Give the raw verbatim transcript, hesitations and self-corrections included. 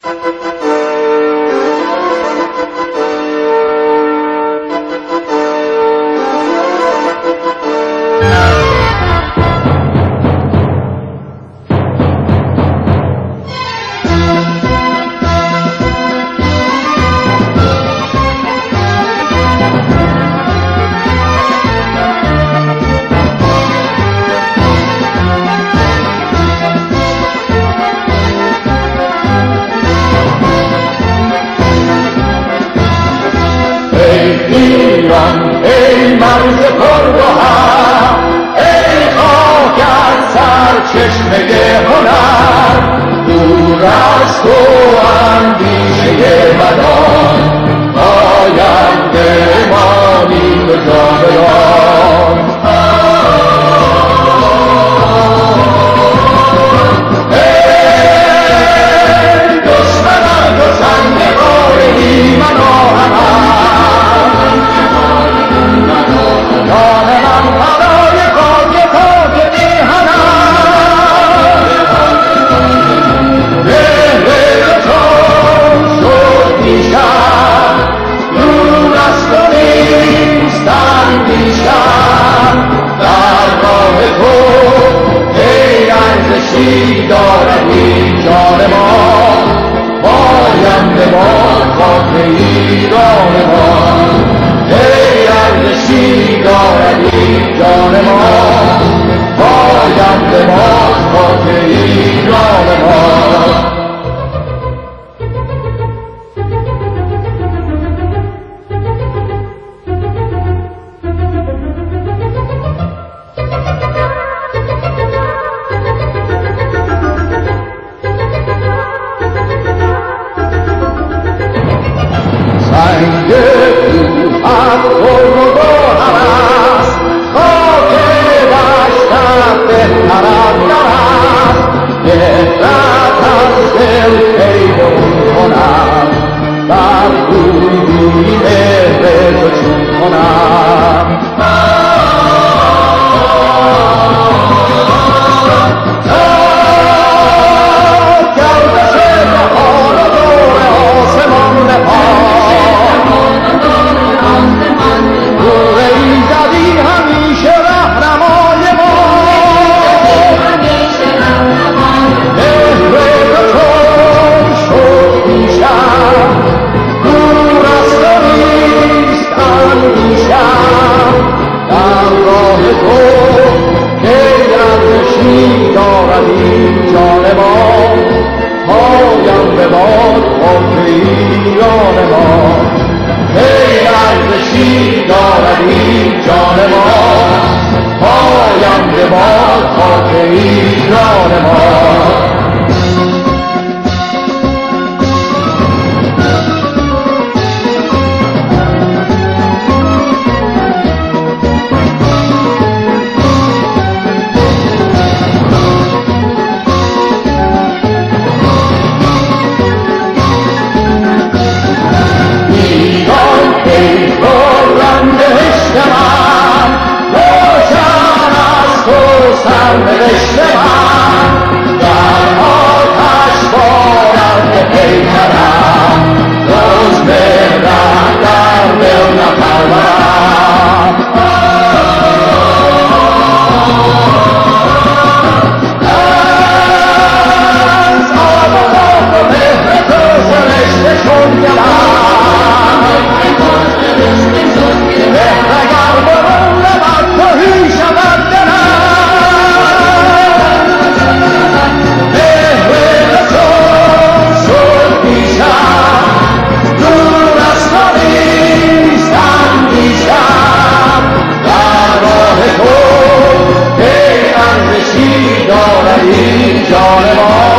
ایران ای مرز پرگوهر، ای خاک از سرچشمه هنر، دور از تو اندیشه بدان، آینده مانی به جاودان. ای دشمنان و سندقار ایمن آهن، جان من فدای خاک خاک میهنم، مهر تو شد پیشم، دور از تو نیست اندیشم، در راه تو ای ارزشی دارد این جان ما، پاینده باد خاک ایران ما، ای ارزشی دارد این جان ما، پاینده باد خاک ایران ما. سنگ کوهت پر و گوهر است، خاک دشتت بهتر از در است، نفرت از دل پیدا کنم، در روی بی مهر تو چون کنم. دارد این جان ما.